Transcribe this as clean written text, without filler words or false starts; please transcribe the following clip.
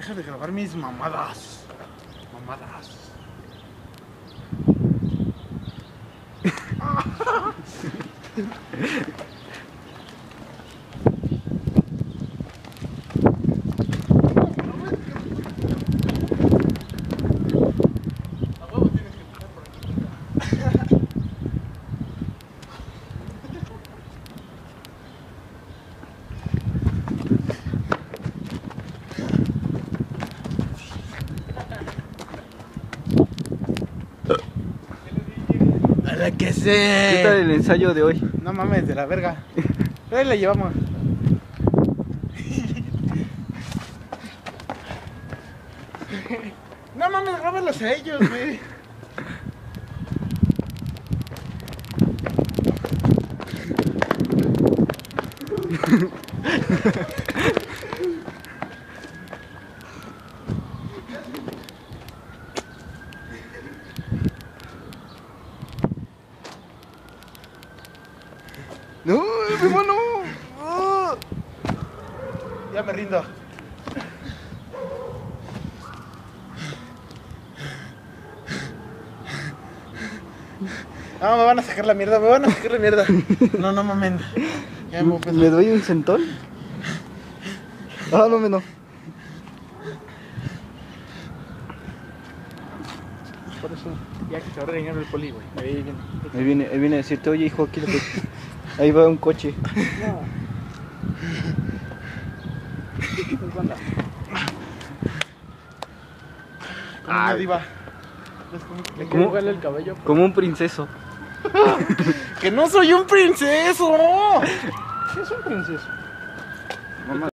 deja de grabar mis mamadas. Mamadas. ¡Hala que sé! ¿Qué tal el ensayo de hoy? No mames, de la verga. Ahí la llevamos. No mames, grábalos a ellos, güey. ¡No, hermano! ¡Oh! Ya me rindo. No, me van a sacar la mierda, me van a sacar la mierda. No, no mames. Ya me voy a pensar. ¿Le doy un centón? Ah, no, no. Por eso, ya que se va a regañar el poli, güey. Ahí viene. Ahí viene a decirte, oye hijo, aquí ahí va un coche. No. Pues banda. Como una diva. Le quiero jugarle el cabello. Como un princeso. ¡Que no soy un princeso! ¿Qué es un princeso? Mamá.